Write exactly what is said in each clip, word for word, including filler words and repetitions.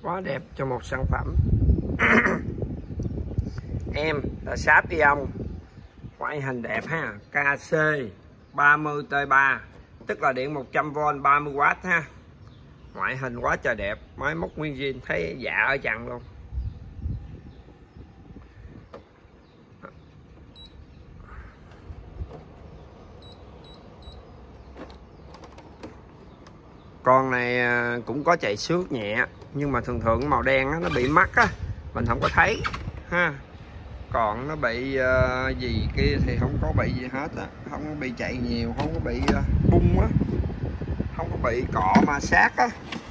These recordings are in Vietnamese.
quá đẹp cho một sản phẩm. Em là sáp ion, ngoại hình đẹp ha, ca xê ba mươi T ba, tức là điện một trăm vôn ba mươi oát ha. Ngoại hình quá trời đẹp, máy móc nguyên zin, thấy dạ ở chặn luôn. Con này cũng có chạy xước nhẹ, nhưng mà thường thường màu đen nó bị mắc á, mình không có thấy ha. Còn nó bị uh, gì kia thì không có bị gì hết á, không có bị chạy nhiều, không có bị uh, bung á, không có bị cọ ma sát á.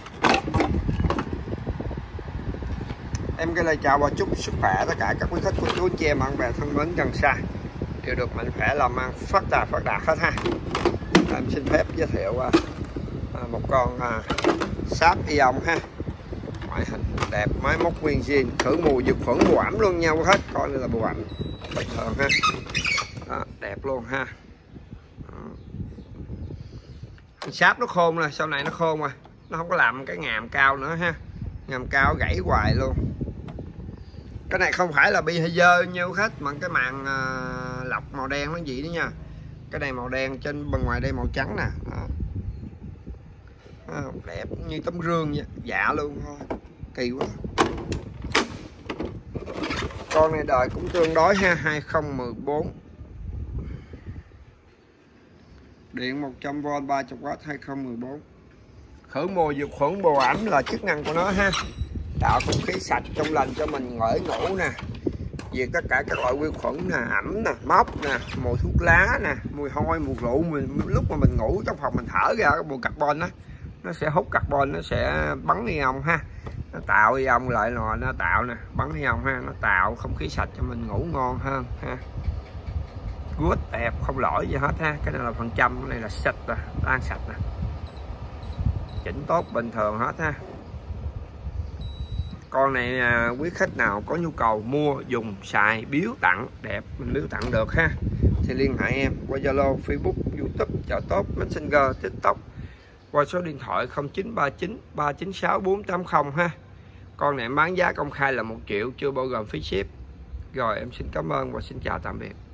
Em cái lời chào và chúc sức khỏe tất cả các quý khách cô chú anh chị em bạn bè thân mến gần xa đều được mạnh khỏe, làm ăn phát đạt phát đạt hết ha. Em xin phép giới thiệu uh, một con uh, sáp ion ha, ngoại hình đẹp, máy móc nguyên zin, khử mùi diệt khuẩn bù ẩm luôn nhau hết, coi đây là bù ẩm bình thường ha. Đó, đẹp luôn ha. Sáp nó khôn rồi, sau này nó khôn rồi, nó không có làm cái ngàm cao nữa ha, ngàm cao gãy hoài luôn. Cái này không phải là behavior như khách, mà cái màn uh, lọc màu đen nó gì đó nha. Cái này màu đen, trên bên ngoài đây màu trắng nè. Đó. À, đẹp như tấm gương vậy, dạ luôn thôi, kỳ quá. Con này đời cũng tương đối ha, hai không một bốn, điện một trăm vôn ba mươi oát, hai không một bốn. Khử mùi diệt khuẩn bù ẩm là chức năng của nó ha, tạo không khí sạch trong lành cho mình ngửi ngủ nè, diệt tất cả các loại vi khuẩn nè, ẩm nè, mốc nè, mùi thuốc lá nè, mùi hôi, mùi rượu. Mình lúc mà mình ngủ trong phòng mình thở ra cái mùi carbon á, nó sẽ hút carbon, nó sẽ bắn ion ha, nó tạo ion lại rồi nó tạo nè, bắn ion ha, nó tạo không khí sạch cho mình ngủ ngon hơn ha. Good, đẹp, không lỗi gì hết ha. Cái này là phần trăm, cái này là sạch rồi, đang sạch nè, chỉnh tốt bình thường hết ha. Con này à, quý khách nào có nhu cầu mua, dùng, xài, biếu tặng đẹp, mình biếu tặng được ha, thì liên hệ em qua Zalo, Facebook, YouTube, chợ tốt, Messenger, TikTok, qua số điện thoại không chín ba chín ba chín sáu bốn tám không ha. Con này em bán giá công khai là một triệu, chưa bao gồm phí ship. Rồi em xin cảm ơn và xin chào tạm biệt.